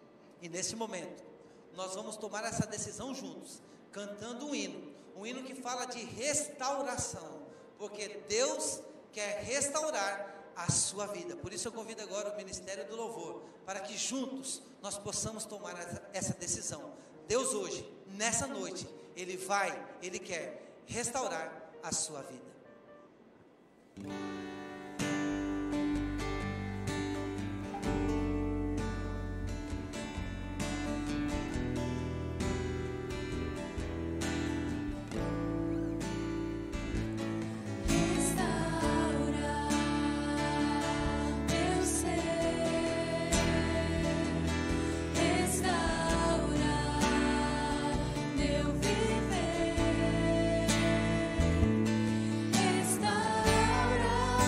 E nesse momento, nós vamos tomar essa decisão juntos, cantando um hino, um hino que fala de restauração, porque Deus quer restaurar a sua vida. Por isso eu convido agora o Ministério do Louvor, para que juntos nós possamos tomar essa, essa decisão. Deus hoje, nessa noite, Ele vai, Ele quer restaurar a sua vida. Restaura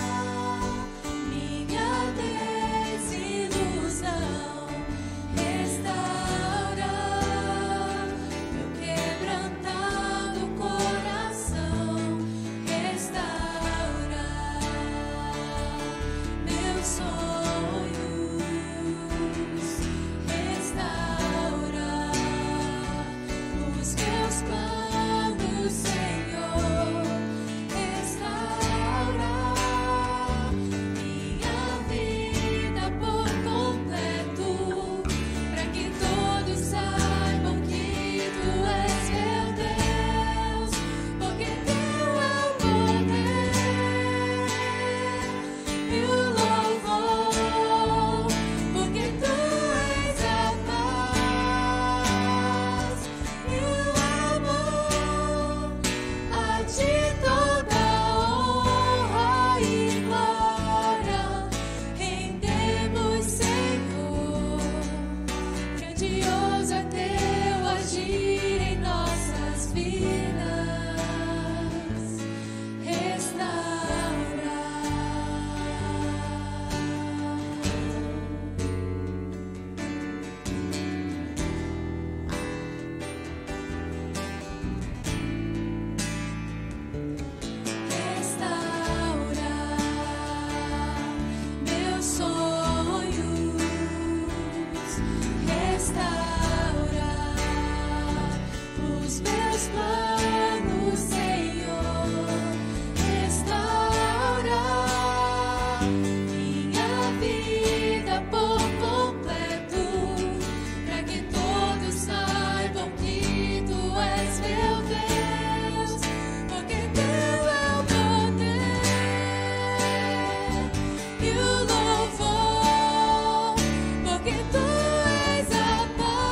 minha vida por completo, para que todos saibam que tu és meu Deus, porque teu é o poder e o louvor, porque tu és a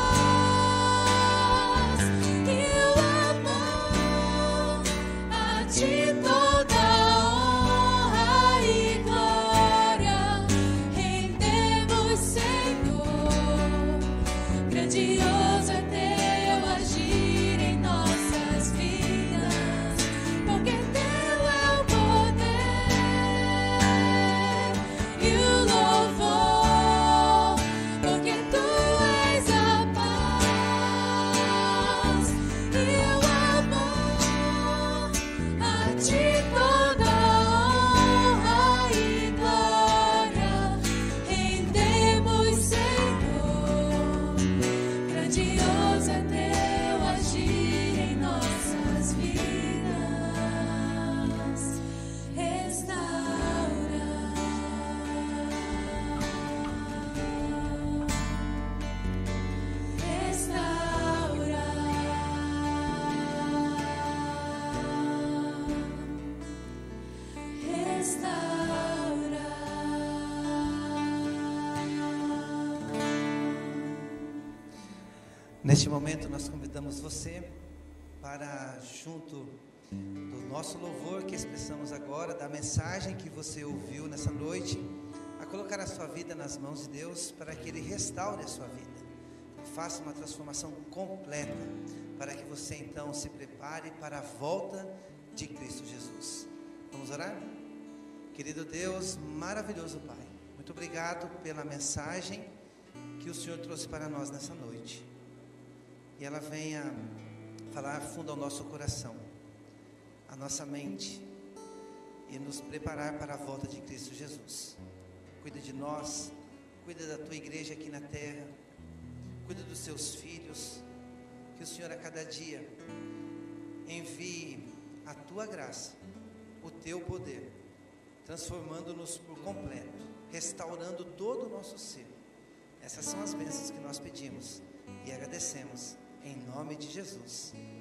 paz e o amor. A ti toda honra e glória rendemos, Senhor. Grandioso é teu agir em nossas vidas, porque teu é o poder e o louvor, porque tu és a paz e o amor. A ti toda honra e glória rendemos, Senhor. Grandioso é teu agir em nossas vidas. Restaura, restaura, restaura. Neste momento nós convidamos você para, junto do nosso louvor que expressamos agora, da mensagem que você ouviu nessa noite, a colocar a sua vida nas mãos de Deus para que Ele restaure a sua vida, faça uma transformação completa, para que você então se prepare para a volta de Cristo Jesus. Vamos orar? Querido Deus, maravilhoso Pai, muito obrigado pela mensagem que o Senhor trouxe para nós nessa noite. E ela venha falar fundo ao nosso coração, à nossa mente, e nos preparar para a volta de Cristo Jesus. Cuida de nós, cuida da tua igreja aqui na terra, cuida dos seus filhos, que o Senhor a cada dia envie a tua graça, o teu poder, transformando-nos por completo, restaurando todo o nosso ser. Essas são as bênçãos que nós pedimos e agradecemos. Em nome de Jesus.